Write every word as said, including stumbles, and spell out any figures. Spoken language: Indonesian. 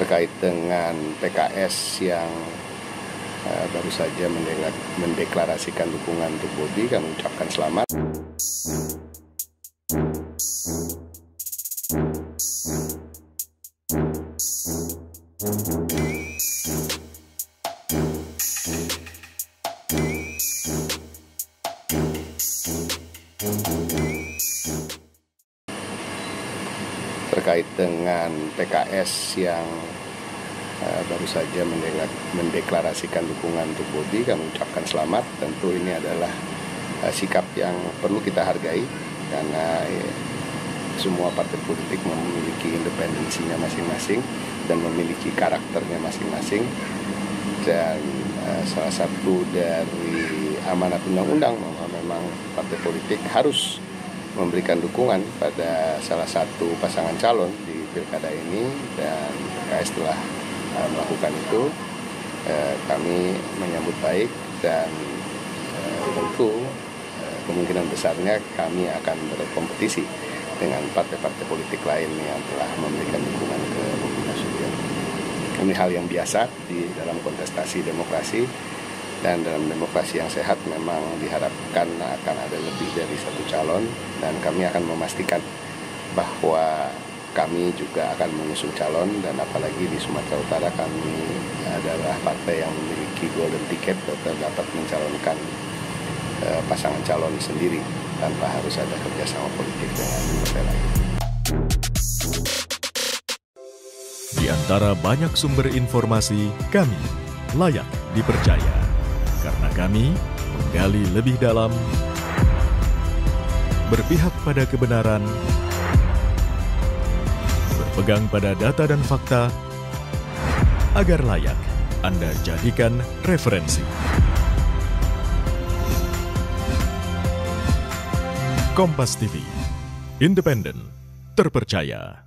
terkait dengan P K S yang uh, baru saja mendeklarasikan dukungan untuk Bobi. Kami ucapkan selamat. Terkait dengan P K S yang uh, baru saja mendeklarasikan dukungan untuk Bobi, kami ucapkan selamat. Tentu ini adalah uh, sikap yang perlu kita hargai karena ya, semua partai politik memiliki independensinya masing-masing dan memiliki karakternya masing-masing. Dan uh, salah satu dari amanat undang-undang bahwa memang partai politik harus memberikan dukungan pada salah satu pasangan calon di pilkada ini, dan P K S telah uh, melakukan itu. Uh, kami menyambut baik dan uh, tentu uh, kemungkinan besarnya kami akan berkompetisi dengan partai-partai politik lain yang telah memberikan dukungan ke Bobi Nasution. Ini hal yang biasa di dalam kontestasi demokrasi. Dan dalam demokrasi yang sehat memang diharapkan akan ada lebih dari satu calon, dan kami akan memastikan bahwa kami juga akan mengusung calon, dan apalagi di Sumatera Utara kami adalah partai yang memiliki golden ticket atau dapat mencalonkan uh, pasangan calon sendiri tanpa harus ada kerjasama politik dengan partai lain. Di antara banyak sumber informasi, kami layak dipercaya. Karena kami menggali lebih dalam, berpihak pada kebenaran, berpegang pada data dan fakta, agar layak Anda jadikan referensi. Kompas T V, independen, terpercaya.